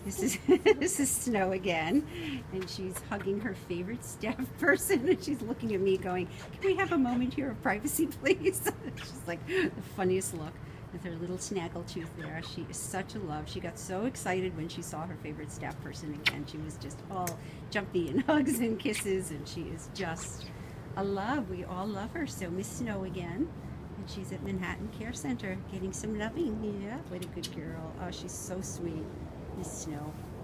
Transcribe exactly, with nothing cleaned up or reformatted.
This is this is Snow again, and she's hugging her favorite staff person, and she's looking at me going, "Can we have a moment here of privacy, please?" She's like the funniest look with her little snaggle tooth there. She is such a love. She got so excited when she saw her favorite staff person again. She was just all jumpy and hugs and kisses, and she is just a love. We all love her. So Miss Snow again. And she's at Manhattan Care Center getting some loving. Yeah, what a good girl. Oh, she's so sweet. Miss Snow.